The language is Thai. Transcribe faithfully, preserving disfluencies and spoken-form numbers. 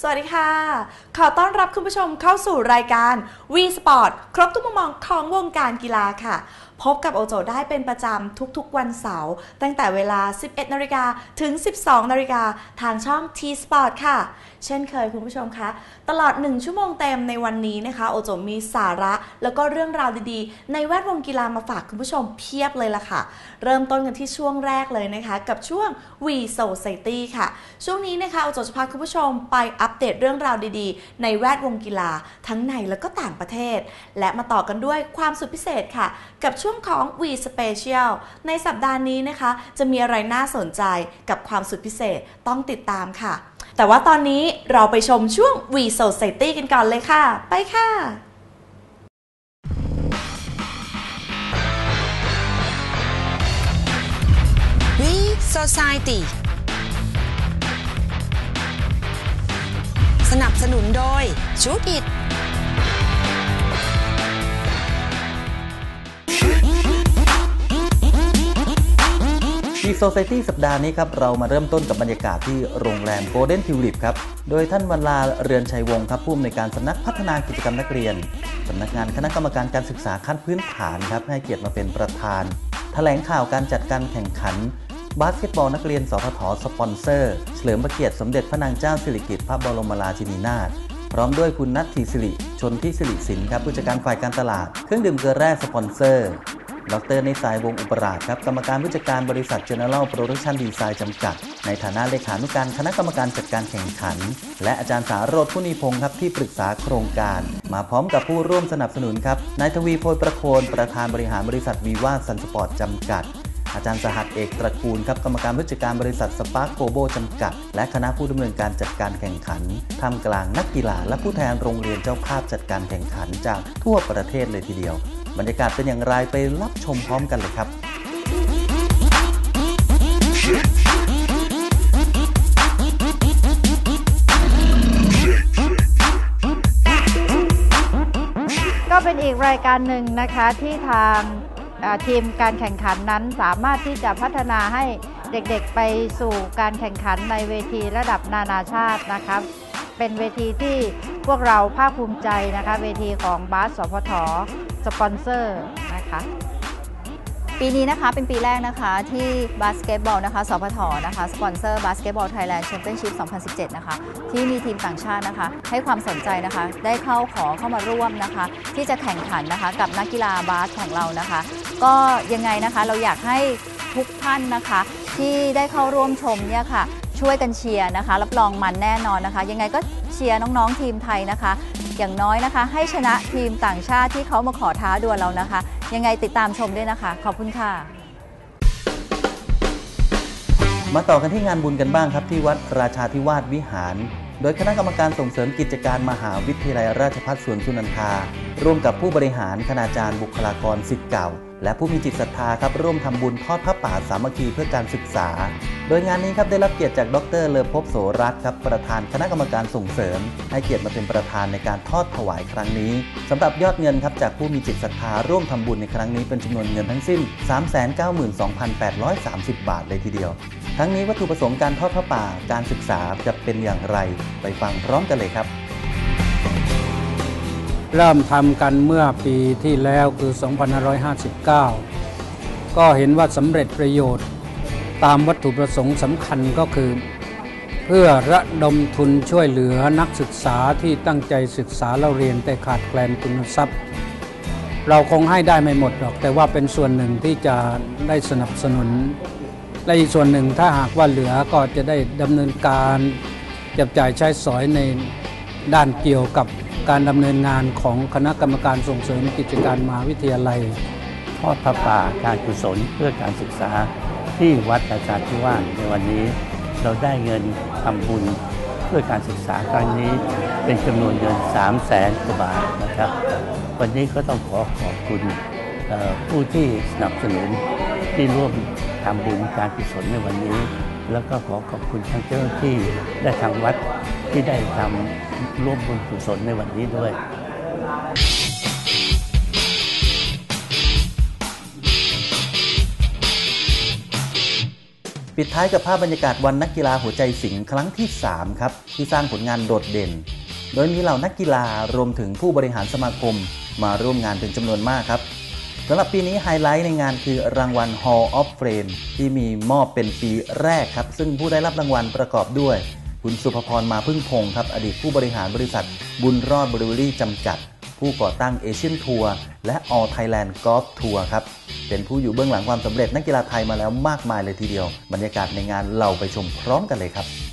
สวัสดีค่ะขอต้อนรับคุณผู้ชมเข้าสู่รายการ V Sport ครบทุกมุมมองของวงการกีฬาค่ะพบกับโอโจได้เป็นประจำทุกๆวันเสาร์ตั้งแต่เวลา สิบเอ็ดนาฬิกา ถึง สิบสองนาฬิกาทางช่อง T Sport ค่ะเช่นเคยคุณผู้ชมคะตลอดหนึ่งชั่วโมงเต็มในวันนี้นะคะโอโจมีสาระแล้วก็เรื่องราวดีๆในแวดวงกีฬามาฝากคุณผู้ชมเพียบเลยล่ะค่ะเริ่มต้นกันที่ช่วงแรกเลยนะคะกับช่วง V Society ค่ะช่วงนี้นะคะโอโจจะพาคุณผู้ชมไปอัปเดตเรื่องราวดีๆในแวดวงกีฬาทั้งในและก็ต่างประเทศและมาต่อกันด้วยความสุดพิเศษค่ะกับช่วงของ V Special ในสัปดาห์นี้นะคะจะมีอะไรน่าสนใจกับความสุดพิเศษต้องติดตามค่ะแต่ว่าตอนนี้เราไปชมช่วง V Society กันก่อนเลยค่ะไปค่ะ V Society สนับสนุนโดยชูอิท V Society สัปดาห์นี้ครับเรามาเริ่มต้นกับบรรยากาศที่โรงแรม Golden Tulip ครับโดยท่านวรรณาเรือนชัยวงศ์ครับผู้อำนวยการสำนักพัฒนากิจกรรมนักเรียนสำนักงานคณะกรรมการการศึกษาขั้นพื้นฐานครับให้เกียรติมาเป็นประธานแถลงข่าวการจัดการแข่งขันบาสเกตบอลนักเรียนสพทสปอนเซอร์เฉลิมพระเกียรติสมเด็จพระนางเจ้าสิริกิติ์พระบรมราชินีนาถพร้อมด้วยคุณณัฐ ฐีสิริชนทิสิริสินครับผู้จัดการฝ่ายการตลาดเครื่องดื่มเกลือแร่สปอนเซอร์ดร.ในสายวงอุปราชครับกรรมการผู้จัดการบริษัท General Production Design จำกัดในฐานะเลขานุการคณะกรรมการจัดการแข่งขันและอาจารย์สาโรจน์ พุนีพงศ์ครับที่ปรึกษาโครงการมาพร้อมกับผู้ร่วมสนับสนุนครับนายทวีโพยประโคนประธานบริหารบริษัทวีว่าซันสปอร์ตจำกัดอาจารย์สหัสเอกตระกูลครับกรรมการผู้จัดการบริษัทสปาร์คโกลบอลจำกัดและคณะผู้ดำเนินการจัดการแข่งขันท่ามกลางนักกีฬาและผู้แทนโรงเรียนเจ้าภาพจัดการแข่งขันจากทั่วประเทศเลยทีเดียวบรรยากาศเป็นอย่างไรไปรับชมพร้อมกันเลยครับก็เป็นอีกรายการหนึ่งนะคะที่ทางทีมการแข่งขันนั้นสามารถที่จะพัฒนาให้เด็กๆไปสู่การแข่งขันในเวทีระดับนานาชาตินะคะเป็นเวทีที่พวกเราภาคภูมิใจนะคะเวทีของบาสสพทสปอนเซอร์นะคะปีนี้นะคะเป็นปีแรกนะคะที่บาสเกตบอลนะคะสพทนะคะสปอนเซอร์บาสเกตบอลไทยแลนด์แชมเปี้ยนชิพสองพันสิบเจ็ดนะคะที่มีทีมต่างชาตินะคะให้ความสนใจนะคะได้เข้าขอเข้ามาร่วมนะคะที่จะแข่งขันนะคะกับนักกีฬาบาสของเรานะคะก็ยังไงนะคะเราอยากให้ทุกท่านนะคะที่ได้เข้าร่วมชมเนี่ยค่ะช่วยกันเชียร์นะคะรับรองมันแน่นอนนะคะยังไงก็เชียร์น้องๆทีมไทยนะคะอย่างน้อยนะคะให้ชนะทีมต่างชาติที่เขามาขอท้าดวลเรานะคะยังไงติดตามชมด้วยนะคะขอบคุณค่ะมาต่อกันที่งานบุญกันบ้างครับที่วัดราชาธิวาสวิหารโดยคณะกรรมการส่งเสริมกิจการมหาวิทยาลัยราชภัฏสวนสุนันทาร่วมกับผู้บริหารคณาจารย์บุคลากรศิษย์เก่าและผู้มีจิตศรัทธาครับร่วมทำบุญทอดพระป่าสามัคคีเพื่อการศึกษาโดยงานนี้ครับได้รับเกียรติจากดร.เลอภพโสรัตน์ครับประธานคณะกรรมการส่งเสริมให้เกียรติมาเป็นประธานในการทอดถวายครั้งนี้สำหรับยอดเงินครับจากผู้มีจิตศรัทธาร่วมทำบุญในครั้งนี้เป็นจำนวนเงินทั้งสิ้น สามแสนเก้าหมื่นสองพันแปดร้อยสามสิบ บาทเลยทีเดียวทั้งนี้วัตถุประสงค์การทอดพระป่าการศึกษาจะเป็นอย่างไรไปฟังพร้อมกันเลยครับเริ่มทำกันเมื่อปีที่แล้วคือสองพันห้าร้อยห้าสิบเก้าก็เห็นว่าสำเร็จประโยชน์ตามวัตถุประสงค์สำคัญก็คือเพื่อระดมทุนช่วยเหลือนักศึกษาที่ตั้งใจศึกษาเล่าเรียนแต่ขาดแคลนทุนทรัพย์เราคงให้ได้ไม่หมดหรอกแต่ว่าเป็นส่วนหนึ่งที่จะได้สนับสนุนและอีกส่วนหนึ่งถ้าหากว่าเหลือก็จะได้ดำเนินการจับจ่ายใช้สอยในด้านเกี่ยวกับการดำเนินงานของคณะกรรมการส่งเสริมกิจการมหาวิทยาลัยทอดพระป่าการกุศลเพื่อการศึกษาที่วัดราชาธิวาสในวันนี้เราได้เงินทำบุญเพื่อการศึกษาครั้งนี้เป็นจำนวนเงิน สามแสน กว่าบาทนะครับวันนี้ก็ต้องขอขอบคุณผู้ที่สนับสนุนที่ร่วมทำบุญการกุศลในวันนี้แล้วก็ขอขอบคุณทั้งเจ้าหน้าที่และทางวัดที่ได้ทำร่วมบุญกุศลในวันนี้ด้วย V ปิดท้ายกับภาพบรรยากาศวันนักกีฬาหัวใจสิงห์ครั้งที่สามครับที่สร้างผลงานโดดเด่นโดยมีเหล่านักกีฬารวมถึงผู้บริหารสมาคมมาร่วมงานเป็นจำนวนมากครับสำหรับปีนี้ไฮไลท์ในงานคือรางวัล Hall of Fame ที่มีมอบเป็นปีแรกครับซึ่งผู้ได้รับรางวัลประกอบด้วยคุณสุภพรมาพึ่งพงศ์ครับอดีตผู้บริหารบริษัทบุญรอดบริเวอรี่จำกัดผู้ก่อตั้งเอเชียนทัวร์และ All Thailand Golf Tour ครับเป็นผู้อยู่เบื้องหลังความสำเร็จนักกีฬาไทยมาแล้วมากมายเลยทีเดียวบรรยากาศในงานเราไปชมพร้อมกันเลยครับ